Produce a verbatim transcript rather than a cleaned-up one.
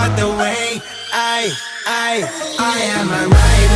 about the way I, I, I am a rider.